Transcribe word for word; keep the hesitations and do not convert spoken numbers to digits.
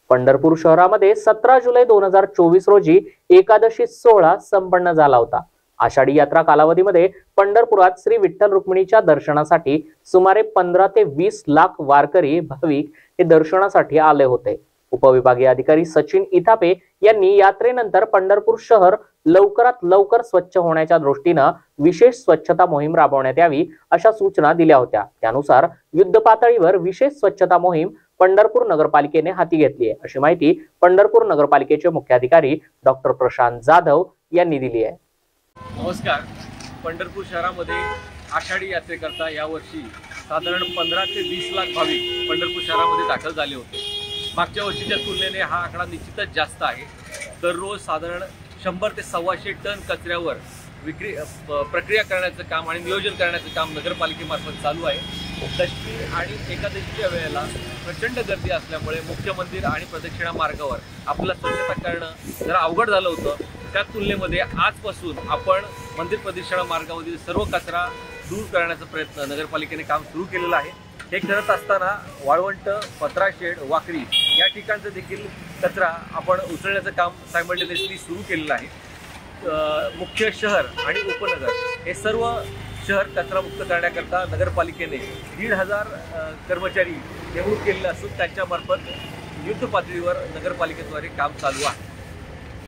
पंढरपूर शहरामध्ये सतरा जुलै दोन हजार चोवीस रोजी एकादशी सोहळा संपन्न झाला होता। आषाढी यात्रा कालावधीमध्ये पंढरपुरात श्री विठ्ठल रुक्मिणीच्या दर्शनासाठी सुमारे पंधरा ते वीस लाख वारकरी भाविक हे दर्शनासाठी आले होते। उपविभागीय अधिकारी सचिन इथापे यांनी यात्रेनंतर पंढरपूर शहर लवकरात लवकर स्वच्छ होण्याच्या दृष्टीने विशेष स्वच्छता मोहीम राबवण्यात यावी अशा सूचना दिल्या होत्या। त्यानुसार युद्ध पातळीवर विशेष स्वच्छता मोहीम पंढरपूर नगरपालिकेने हाती घेतली आहे, अशी माहिती पंढरपूर नगरपालिकेचे मुख्याधिकारी डॉक्टर प्रशांत जाधव यांनी दिली आहे। नमस्कार। पंढरपूर शहरामध्ये आषाढी यात्रेकरता यावर्षी साधारण पंधरा ते वीस लाख भाविक पंढरपूर शहरामध्ये दाखल झाले होते। मागच्या वर्षीच्या तुलनेने हा आकडा निश्चितच जास्त आहे। दररोज साधारण शंभर ते सव्वाशे टन कचऱ्यावर विक्री प्रक्रिया करण्याचं काम आणि नियोजन करण्याचं काम नगरपालिकेमार्फत चालू आहे। दशमी आणि एकादशीच्या वेळेला प्रचंड गर्दी असल्यामुळे मुख्य मंदिर आणि प्रदक्षिणा मार्गावर आपला स्वच्छता करणं जरा अवघड झालं होतं। त्या तुलनेमध्ये आजपासून आपण मंदिर प्रदक्षिणा मार्गावरील सर्व कचरा दूर करण्याचा प्रयत्न नगरपालिकेने काम सुरू केलेलं आहे। हे करत असताना वाळवंट, पत्राशेड, वाकरी या ठिकाणचं देखील कचरा आपण उचलण्याचं काम सायमल्टेनियसली सुरू केलेलं आहे। मुख्य शहर आणि उपनगर हे सर्व शहर कचरामुक्त करण्याकरता नगरपालिकेने दीड हजार कर्मचारी नेमणूक केलेले असून त्यांच्यामार्फत युद्ध पातळीवर नगरपालिकेद्वारे काम चालू आहे।